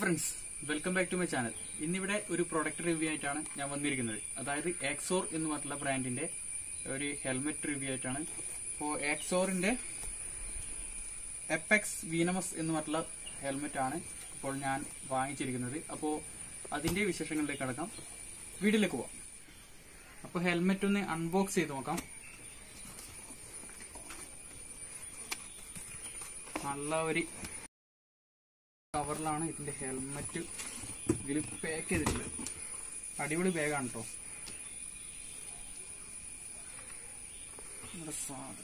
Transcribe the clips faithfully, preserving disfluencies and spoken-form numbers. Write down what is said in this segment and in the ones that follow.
Friends, welcome back to my channel. ഇന്നിവിടെ ഒരു product review ആയിട്ടാണ് ഞാൻ വന്നിരിക്കുന്നത്. അതായത് എക്സോർ എന്ന് പറഞ്ഞിട്ടുള്ള ബ്രാൻഡിന്റെ ഒരു ഹെൽമെറ്റ് റിവ്യൂ ആയിട്ടാണ്. അപ്പോൾ എക്സോറിന്റെ എപ്പെക്സ് വീനമസ് എന്ന് പറഞ്ഞിട്ടുള്ള ഹെൽമെറ്റ് ആണ് ഇപ്പോൾ ഞാൻ വാങ്ങിച്ചിരിക്കുന്നത്. അപ്പോൾ അതിന്റെ വിശേഷങ്ങളിലേക്ക് കടക്കാം, വീഡിയോയിലേക്ക് പോവാം. അപ്പോൾ ഹെൽമെറ്റ് ഒന്ന് അൺബോക്സ് ചെയ്ത് നോക്കാം. നല്ല ഒരു കവറിലാണ് ഇതിന്റെ ഹെൽമെറ്റ് ഇതിൽ പാക്ക് ചെയ്തിട്ടുള്ളത്. അടിപൊളി ബാഗാണ് കേട്ടോ. നമ്മുടെ സാധനം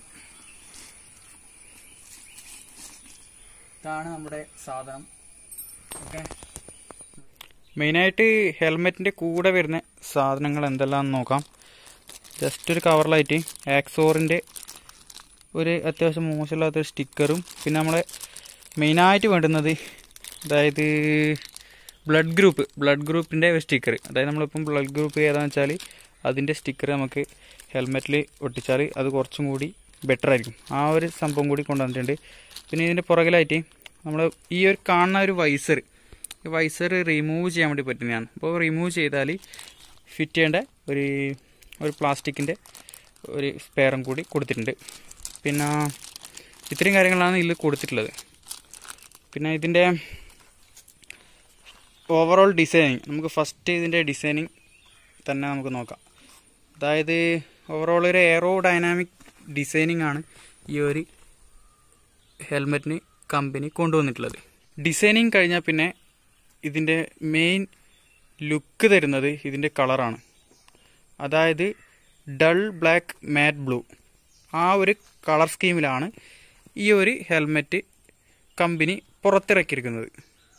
ഇതാണ് നമ്മുടെ സാധനം. ഓക്കെ, മെയിനായിട്ട് ഹെൽമെറ്റിന്റെ കൂടെ വരുന്ന സാധനങ്ങൾ എന്തെല്ലാം നോക്കാം. ജസ്റ്റ് ഒരു കവറിലായിട്ട് എക്സോറിന്റെ ഒരു അത്യാവശ്യം മോശമില്ലാത്തൊരു സ്റ്റിക്കറും, പിന്നെ നമ്മളെ മെയിനായിട്ട് വേണ്ടുന്നത് അതായത് ബ്ലഡ് ഗ്രൂപ്പ് ബ്ലഡ് ഗ്രൂപ്പിൻ്റെ ഒരു സ്റ്റിക്കർ. അതായത് നമ്മളിപ്പം ബ്ലഡ് ഗ്രൂപ്പ് ഏതാണെന്ന് വെച്ചാൽ അതിൻ്റെ സ്റ്റിക്കർ നമുക്ക് ഹെൽമെറ്റിൽ ഒട്ടിച്ചാൽ അത് കുറച്ചും കൂടി ബെറ്റർ ആയിരിക്കും. ആ ഒരു സംഭവം കൂടി കൊണ്ടുവന്നിട്ടുണ്ട്. പിന്നെ ഇതിൻ്റെ പുറകിലായിട്ട് നമ്മൾ ഈ ഒരു കാണുന്ന ഒരു വൈസർ ഈ വൈസർ റിമൂവ് ചെയ്യാൻ വേണ്ടി പറ്റുന്നതാണ്. അപ്പോൾ റിമൂവ് ചെയ്താൽ ഫിറ്റ് ചെയ്യേണ്ട ഒരു ഒരു പ്ലാസ്റ്റിക്കിൻ്റെ ഒരു സ്പെയറും കൂടി കൊടുത്തിട്ടുണ്ട്. പിന്നെ ഇത്രയും കാര്യങ്ങളാണ് ഇതിൽ കൊടുത്തിട്ടുള്ളത്. പിന്നെ ഇതിൻ്റെ ഓവറോൾ ഡിസൈനിങ്, നമുക്ക് ഫസ്റ്റ് ഇതിൻ്റെ ഡിസൈനിങ് തന്നെ നമുക്ക് നോക്കാം. അതായത് ഓവറോൾ ഒരു എയറോ ഡൈനാമിക് ഡിസൈനിങ് ആണ് ഈ ഒരു ഹെൽമെറ്റിന് കമ്പനി കൊണ്ടുവന്നിട്ടുള്ളത്. ഡിസൈനിങ് കഴിഞ്ഞാൽ പിന്നെ ഇതിൻ്റെ മെയിൻ ലുക്ക് തരുന്നത് ഇതിൻ്റെ കളറാണ്. അതായത് ഡൾ ബ്ലാക്ക് മാറ്റ് ബ്ലൂ, ആ ഒരു കളർ സ്കീമിലാണ് ഈ ഒരു ഹെൽമെറ്റ് കമ്പനി പുറത്തിറക്കിയിരിക്കുന്നത്.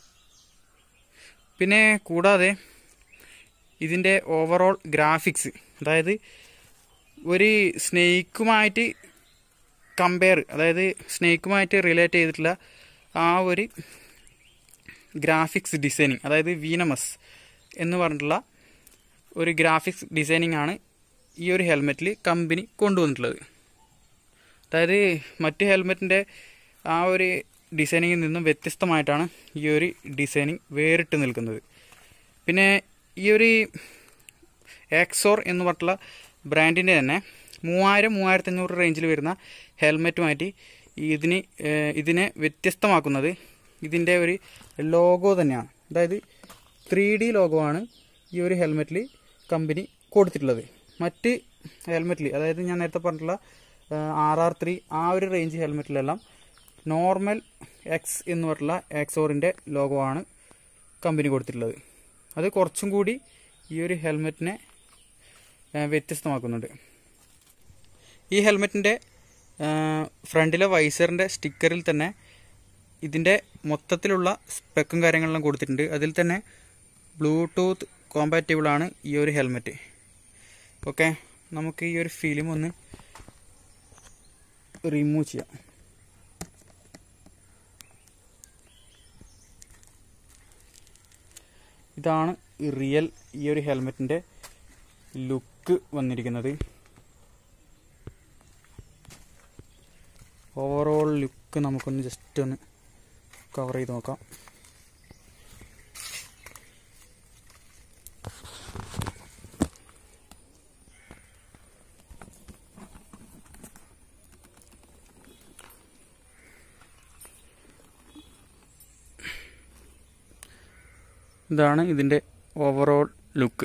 പിന്നെ കൂടാതെ ഇതിൻ്റെ ഓവറോൾ ഗ്രാഫിക്സ്, അതായത് ഒരു സ്നേക്കുമായിട്ട് കമ്പയർ അതായത് സ്നേക്കുമായിട്ട് റിലേറ്റ് ചെയ്തിട്ടുള്ള ആ ഒരു ഗ്രാഫിക്സ് ഡിസൈനിങ്, അതായത് വീനമസ് എന്ന് പറഞ്ഞിട്ടുള്ള ഒരു ഗ്രാഫിക്സ് ഡിസൈനിങ് ആണ് ഈ ഒരു ഹെൽമെറ്റിൽ കമ്പനി കൊണ്ടുവന്നിട്ടുള്ളത്. അതായത് മറ്റ് ഹെൽമെറ്റിൻ്റെ ആ ഒരു ഡിസൈനിങ്ങിൽ നിന്നും വ്യത്യസ്തമായിട്ടാണ് ഈ ഒരു ഡിസൈനിങ് വേറിട്ട് നിൽക്കുന്നത്. പിന്നെ ഈ ഒരു എക്സോർ എന്ന് പറഞ്ഞിട്ടുള്ള ബ്രാൻഡിൻ്റെ തന്നെ മൂവായിരം മൂവായിരത്തി അഞ്ഞൂറ് റേഞ്ചിൽ വരുന്ന ഹെൽമെറ്റുമായിട്ട് ഇതിന് ഇതിനെ വ്യത്യസ്തമാക്കുന്നത് ഇതിൻ്റെ ഒരു ലോഗോ തന്നെയാണ്. അതായത് ത്രീ ഡി ലോഗോ ആണ് ഈ ഒരു ഹെൽമെറ്റിൽ കമ്പനി കൊടുത്തിട്ടുള്ളത്. മറ്റ് ഹെൽമെറ്റിൽ, അതായത് ഞാൻ നേരത്തെ പറഞ്ഞിട്ടുള്ള ആർ ആർ ത്രീ ആ ഒരു റേഞ്ച് ഹെൽമെറ്റിലെല്ലാം നോർമൽ എക്സ് എന്ന് പറഞ്ഞിട്ടുള്ള എക്സോറിൻ്റെ ലോഗോ ആണ് കമ്പനി കൊടുത്തിട്ടുള്ളത്. അത് കുറച്ചും കൂടി ഈ ഒരു ഹെൽമെറ്റിനെ വ്യത്യസ്തമാക്കുന്നുണ്ട്. ഈ ഹെൽമെറ്റിൻ്റെ ഫ്രണ്ടിലെ വൈസറിൻ്റെ സ്റ്റിക്കറിൽ തന്നെ ഇതിൻ്റെ മൊത്തത്തിലുള്ള സ്പെക്കും കാര്യങ്ങളെല്ലാം കൊടുത്തിട്ടുണ്ട്. അതിൽ തന്നെ ബ്ലൂടൂത്ത് കോമ്പാറ്റബിൾ ആണ് ഈ ഒരു ഹെൽമെറ്റ്. ഓക്കെ, നമുക്ക് ഈ ഒരു ഫിലിം ഒന്ന് റിമൂവ് ചെയ്യാം. ഇതാണ് റിയൽ ഈ ഒരു ഹെൽമെറ്റിൻ്റെ ലുക്ക് വന്നിരിക്കുന്നത്. ഓവറോൾ ലുക്ക് നമുക്കൊന്ന് ജസ്റ്റ് ഒന്ന് കവർ ചെയ്ത് നോക്കാം. ഇതാണ് ഇതിൻ്റെ ഓവറോൾ ലുക്ക്.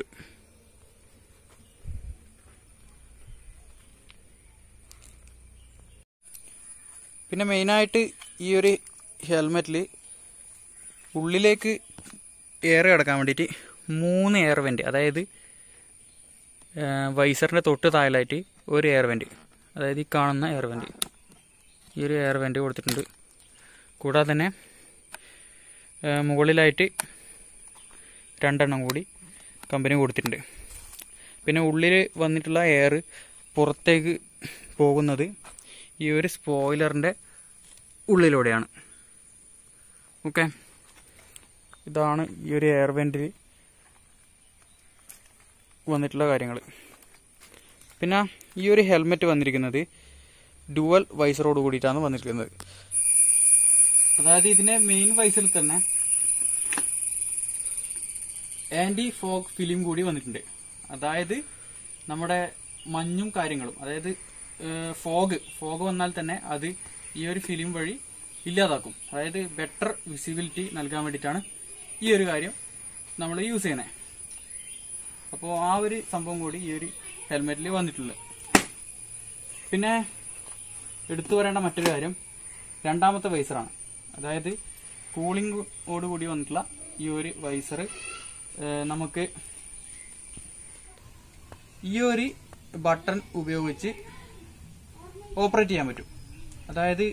പിന്നെ മെയിനായിട്ട് ഈ ഒരു ഹെൽമെറ്റിൽ ഉള്ളിലേക്ക് എയർ കിടക്കാൻ വേണ്ടിയിട്ട് മൂന്ന് എയർ വെൻറ്റ്, അതായത് വൈസറിൻ്റെ തൊട്ട് താഴെയായിട്ട് ഒരു എയർ വെൻറ്റ്, അതായത് ഈ കാണുന്ന എയർ വെൻറ്റ്, ഈ ഒരു എയർ വെൻറ്റ് കൊടുത്തിട്ടുണ്ട്. കൂടാതെ തന്നെ മുകളിലായിട്ട് രണ്ടെണ്ണം കൂടി കമ്പനി കൊടുത്തിട്ടുണ്ട്. പിന്നെ ഉള്ളിൽ വന്നിട്ടുള്ള എയർ പുറത്തേക്ക് പോകുന്നത് ഈ ഒരു സ്പോയിലറിൻ്റെ ഉള്ളിലൂടെയാണ്. ഓക്കെ, ഇതാണ് ഈ ഒരു എയർ വെൻറ്റിൽ വന്നിട്ടുള്ള കാര്യങ്ങൾ. പിന്നെ ഈ ഒരു ഹെൽമെറ്റ് വന്നിരിക്കുന്നത് ഡുവൽ വൈസറോട് കൂടിയിട്ടാണ് വന്നിരിക്കുന്നത്. അതായത് ഇതിന്റെ മെയിൻ വൈസറിൽ തന്നെ ആന്റി ഫോഗ് ഫിലിം കൂടി വന്നിട്ടുണ്ട്. അതായത് നമ്മുടെ മഞ്ഞും കാര്യങ്ങളും, അതായത് ഫോഗ് ഫോഗ് വന്നാൽ തന്നെ അത് ഈ ഒരു ഫിലിം വഴി ഇല്ലാതാക്കും. അതായത് ബെറ്റർ വിസിബിലിറ്റി നൽകാൻ വേണ്ടിയിട്ടാണ് ഈ ഒരു കാര്യം നമ്മൾ യൂസ് ചെയ്യുന്നത്. അപ്പോൾ ആ ഒരു സംഭവം കൂടി ഈ ഒരു ഹെൽമെറ്റിൽ വന്നിട്ടുള്ളത്. പിന്നെ എടുത്തു പറയേണ്ട മറ്റൊരു കാര്യം രണ്ടാമത്തെ വൈസറാണ്. അതായത് കൂളിംഗോട് കൂടി വന്നിട്ടുള്ള ഈ ഒരു വൈസർ നമുക്ക് ഈ ഒരു ബട്ടൺ ഉപയോഗിച്ച് ഓപ്പറേറ്റ് ചെയ്യാൻ പറ്റും. അതായത്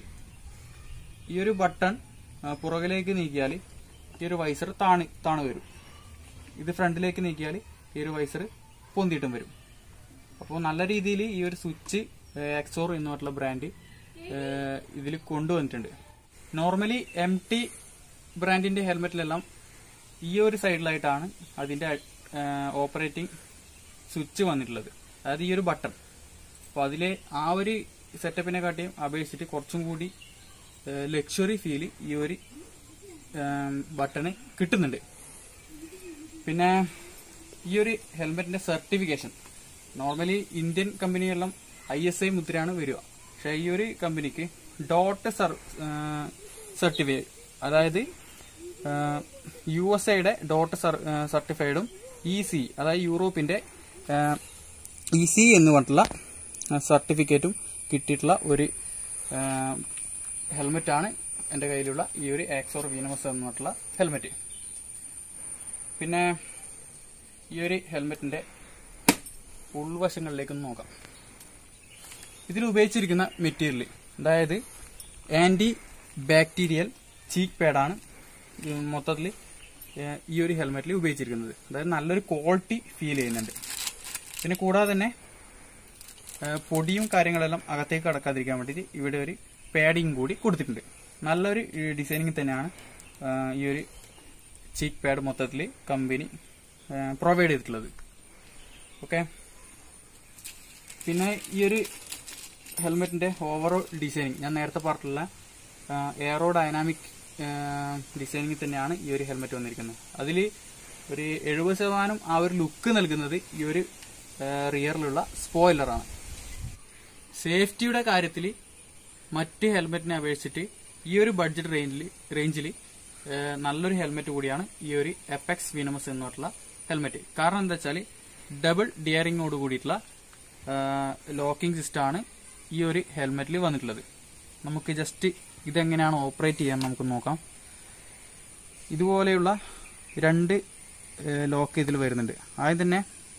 ഈ ഒരു ബട്ടൺ പുറകിലേക്ക് നീക്കിയാൽ ഈ ഒരു വൈസർ താണി താണു വരും. ഇത് ഫ്രണ്ടിലേക്ക് നീക്കിയാൽ ഈ ഒരു വൈസർ പൊന്തിയിട്ടും വരും. അപ്പോൾ നല്ല രീതിയിൽ ഈ ഒരു സ്വിച്ച് എക്സോർ എന്ന് പറഞ്ഞിട്ടുള്ള ബ്രാൻഡ് ഇതിൽ കൊണ്ടുവന്നിട്ടുണ്ട്. നോർമലി എം ടി ബ്രാൻഡിന്റെ ഹെൽമെറ്റിലെല്ലാം ഈ ഒരു സൈഡിലായിട്ടാണ് അതിന്റെ ഓപ്പറേറ്റിംഗ് സ്വിച്ച് വന്നിട്ടുള്ളത്. അതായത് ഈ ഒരു ബട്ടൺ. അപ്പോൾ അതിലെ ആ ഒരു സെറ്റപ്പിനെ കാട്ടിയും അപേക്ഷിച്ചിട്ട് കുറച്ചും കൂടി ലക്ഷറി ഫീൽ ഈ ഒരു ബട്ടണ് കിട്ടുന്നുണ്ട്. പിന്നെ ഈ ഒരു ഹെൽമെറ്റിന്റെ സർട്ടിഫിക്കേഷൻ നോർമലി ഇന്ത്യൻ കമ്പനിയെല്ലാം ഐ എസ് ഐ മുദ്രയാണ് വരിക. പക്ഷെ ഈ ഒരു കമ്പനിക്ക് ഡോട്ട് സർട്ടിഫൈഡ്, അതായത് യു എസ് എയുടെ ഡോട്ട് സർട്ടിഫൈഡും ഇ സി, അതായത് യൂറോപ്പിന്റെ ഇ സി എന്ന് പറഞ്ഞിട്ടുള്ള സർട്ടിഫിക്കറ്റും കിട്ടിയിട്ടുള്ള ഒരു ഹെൽമെറ്റാണ് എൻ്റെ കയ്യിലുള്ള ഈ ഒരു എക്സോർ വീനമസ് എന്ന് പറഞ്ഞിട്ടുള്ള ഹെൽമെറ്റ്. പിന്നെ ഈ ഒരു ഹെൽമെറ്റിന്റെ ഉൾവശങ്ങളിലേക്കൊന്ന് നോക്കാം. ഇതിൽ ഉപയോഗിച്ചിരിക്കുന്ന മെറ്റീരിയൽ, അതായത് ആന്റി ബാക്ടീരിയൽ ചീക്ക് പാഡാണ് മൊത്തത്തിൽ ഈ ഒരു ഹെൽമെറ്റിൽ ഉപയോഗിച്ചിരിക്കുന്നത്. അതായത് നല്ലൊരു ക്വാളിറ്റി ഫീൽ ചെയ്യുന്നുണ്ട്. പിന്നെ കൂടാതെ തന്നെ പൊടിയും കാര്യങ്ങളെല്ലാം അകത്തേക്ക് കടക്കാതിരിക്കാൻ വേണ്ടിയിട്ട് ഇവിടെ ഒരു പാഡിങ് കൂടി കൊടുത്തിട്ടുണ്ട്. നല്ലൊരു ഡിസൈനിങ് തന്നെയാണ് ഈ ഒരു ചീക്ക് പാഡ് മൊത്തത്തിൽ കമ്പനി പ്രൊവൈഡ് ചെയ്തിട്ടുള്ളത്. ഓക്കെ, പിന്നെ ഈ ഒരു ഹെൽമെറ്റിന്റെ ഓവറോൾ ഡിസൈനിങ് ഞാൻ നേരത്തെ പറഞ്ഞിട്ടുള്ള എയറോ ഡൈനാമിക് ഡിസൈനിങ് തന്നെയാണ് ഈ ഒരു ഹെൽമെറ്റ് വന്നിരിക്കുന്നത്. അതിൽ ഒരു എഴുപത് ശതമാനം ആ ഒരു ലുക്ക് നൽകുന്നത് ഈ ഒരു റിയറിലുള്ള സ്പോയിലറാണ്. സേഫ്റ്റിയുടെ കാര്യത്തിൽ മറ്റ് ഹെൽമെറ്റിനെ അപേക്ഷിച്ചിട്ട് ഈ ഒരു ബഡ്ജറ്റ് റേഞ്ചിൽ റേഞ്ചിൽ നല്ലൊരു ഹെൽമെറ്റ് കൂടിയാണ് ഈ ഒരു എപെക്സ് വീനമസ് എന്ന് പറഞ്ഞിട്ടുള്ള ഹെൽമെറ്റ്. കാരണം എന്താ വെച്ചാൽ ഡബിൾ ഡിയറിങ്ങോട് കൂടിയിട്ടുള്ള ലോക്കിംഗ് സിസ്റ്റമാണ് ഈ ഒരു ഹെൽമെറ്റിൽ വന്നിട്ടുള്ളത്. നമുക്ക് ജസ്റ്റ് ഇതെങ്ങനെയാണ് ഓപ്പറേറ്റ് ചെയ്യാൻ നമുക്ക് നോക്കാം. ഇതുപോലെയുള്ള രണ്ട് ലോക്ക് ഇതിൽ വരുന്നുണ്ട്. ആദ്യം തന്നെ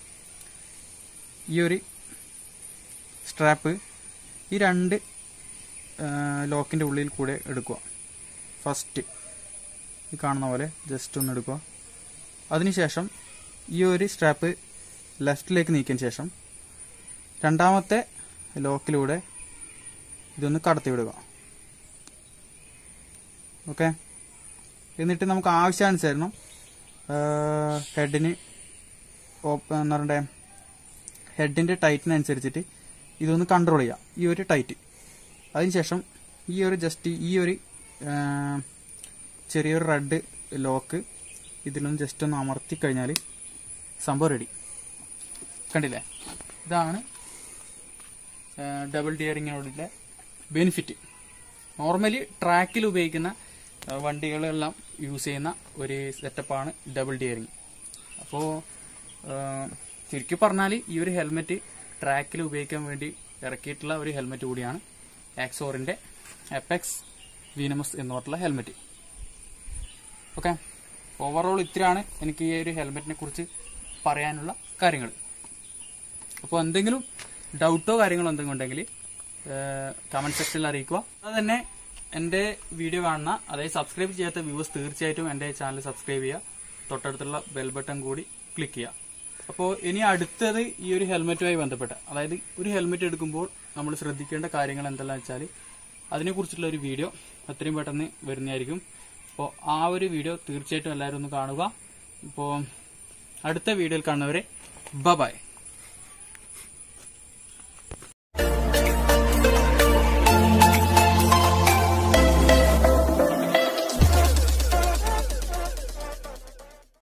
ഈ ഒരു സ്ട്രാപ്പ് ഈ രണ്ട് ലോക്കിന്റെ ഉള്ളിൽ കൂടെ എടുക്കുക. ഫസ്റ്റ് ഈ കാണുന്ന പോലെ ജസ്റ്റ് ഒന്ന് എടുക്കുക. അതിനുശേഷം ഈ ഒരു സ്ട്രാപ്പ് ലെഫ്റ്റിലേക്ക് നീക്കിയതിന് ശേഷം രണ്ടാമത്തെ ലോക്കിലൂടെ ഇതൊന്ന് കടത്തി വിടുക. ഓക്കെ, എന്നിട്ട് നമുക്ക് ആവശ്യാനുസരണം ഹെഡിന് എന്താ പറയണ്ടേ ഹെഡിന്റെ ടൈറ്റിനനുസരിച്ചിട്ട് ഇതൊന്ന് കൺട്രോൾ ചെയ്യാം, ഈ ഒരു ടൈറ്റ്. അതിനുശേഷം ഈ ഒരു ജസ്റ്റ് ഈ ഒരു ചെറിയൊരു റെഡ് ലോക്ക് ഇതിലൊന്ന് ജസ്റ്റ് ഒന്ന് അമർത്തി കഴിഞ്ഞാൽ സംഭവം റെഡി. കണ്ടില്ലേ, ഇതാണ് ഡബിൾ ഡിയറിങ്ങിനോടുള്ള ബെനിഫിറ്റ്. നോർമലി ട്രാക്കിൽ ഉപയോഗിക്കുന്ന വണ്ടികളെല്ലാം യൂസ് ചെയ്യുന്ന ഒരു സെറ്റപ്പാണ് ഡബിൾ ഡിയറിങ്. അപ്പോൾ ചുരുക്കി പറഞ്ഞാൽ ഈ ഒരു ഹെൽമെറ്റ് ട്രാക്കിൽ ഉപയോഗിക്കാൻ വേണ്ടി ഇറക്കിയിട്ടുള്ള ഒരു ഹെൽമെറ്റ് കൂടിയാണ് എക്സോറിന്റെ എപെക്സ് വീനമസ് എന്ന് പറഞ്ഞിട്ടുള്ള ഹെൽമെറ്റ്. ഓക്കെ, ഓവറോൾ ഇത്രയാണ് എനിക്ക് ഈ ഒരു ഹെൽമെറ്റിനെ കുറിച്ച് പറയാനുള്ള കാര്യങ്ങൾ. അപ്പോൾ എന്തെങ്കിലും ഡൗട്ടോ കാര്യങ്ങളോ എന്തെങ്കിലും ഉണ്ടെങ്കിൽ കമന്റ് സെക്ഷനിൽ അറിയിക്കുക. അത് തന്നെ എൻ്റെ വീഡിയോ കാണുന്ന, അതായത് സബ്സ്ക്രൈബ് ചെയ്യാത്ത വ്യൂവേഴ്സ് തീർച്ചയായിട്ടും എൻ്റെ ചാനൽ സബ്സ്ക്രൈബ് ചെയ്യുക, തൊട്ടടുത്തുള്ള ബെൽ ബട്ടൺ കൂടി ക്ലിക്ക് ചെയ്യുക. അപ്പോൾ ഇനി അടുത്തത് ഈ ഒരു ഹെൽമെറ്റുമായി ബന്ധപ്പെട്ട, അതായത് ഒരു ഹെൽമെറ്റ് എടുക്കുമ്പോൾ നമ്മൾ ശ്രദ്ധിക്കേണ്ട കാര്യങ്ങൾ എന്തെല്ലാം വെച്ചാൽ അതിനെക്കുറിച്ചുള്ള ഒരു വീഡിയോ എത്രയും പെട്ടെന്ന് വരുന്നതായിരിക്കും. അപ്പോൾ ആ ഒരു വീഡിയോ തീർച്ചയായിട്ടും എല്ലാവരും ഒന്ന് കാണുക. ഇപ്പോൾ അടുത്ത വീഡിയോയിൽ കാണുന്നവരെ ബൈ.